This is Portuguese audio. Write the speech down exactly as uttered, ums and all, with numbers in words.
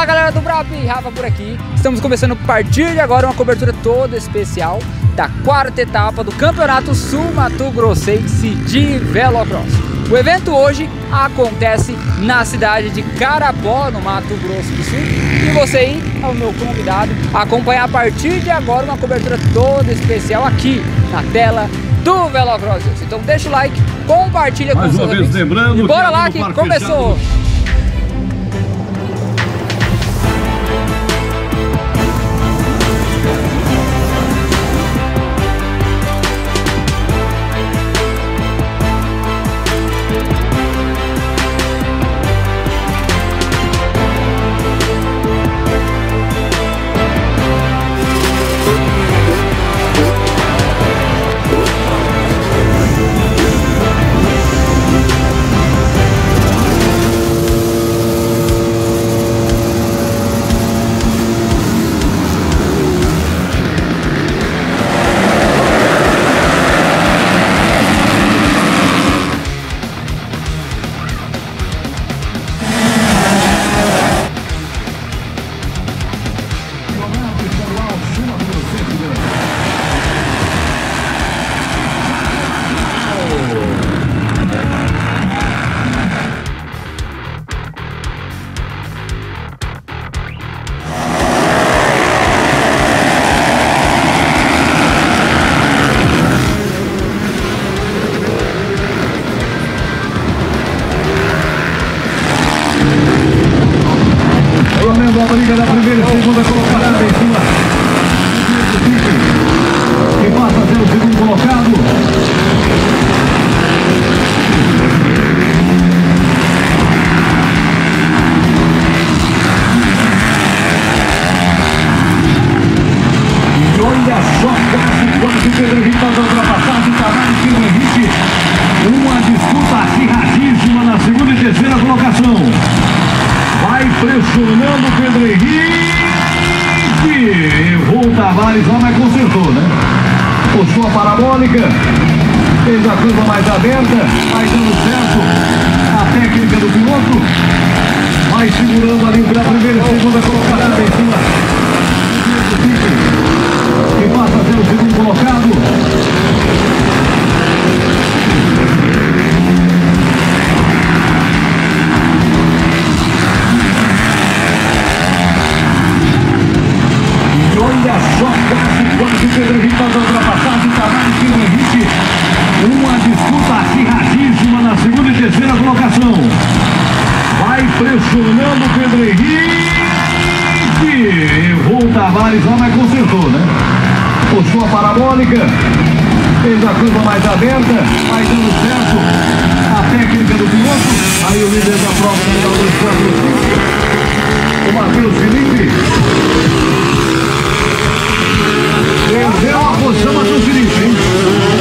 Fala galera do Brap, Rafa por aqui. Estamos começando a partir de agora uma cobertura toda especial da quarta etapa do Campeonato Sul Mato Grossense de Velocross. O evento hoje acontece na cidade de Carapó, no Mato Grosso do Sul. E você aí é o meu convidado a acompanhar a partir de agora uma cobertura toda especial aqui na tela do Velocross. Então deixa o like, compartilha com os seus amigos. E bora lá que começou! A briga da primeira e segunda colocada em cima. Que passa a ser o segundo colocado. E olha só, quase, quase o Pedro Henrique faz a ultrapassagem. Tavares e Pedro Henrique. Uma disputa acirradíssima na segunda e terceira colocação. Vai pressionando o Pedro Henrique. Errou o Tavares lá, mas consertou, né? Puxou a parabólica. Fez a curva mais aberta. Vai dando certo. A técnica do piloto. Vai segurando ali pela primeira e segunda colocada em cima. Que passa a ser o segundo colocado. Olha só, quase, quase o Pedro Henrique faz a ultrapassagem. Tavares e Pedro Henrique. Uma disputa acirradíssima na segunda e terceira colocação. Vai pressionando o Pedro Henrique. Errou o Tavares lá, mas consertou, né? Puxou a parabólica. Fez a curva mais aberta. Vai dando certo. A técnica do piloto. Aí o líder da prova, o Matheus Felipe. Perdeu a posição, Matheus Felipe, hein?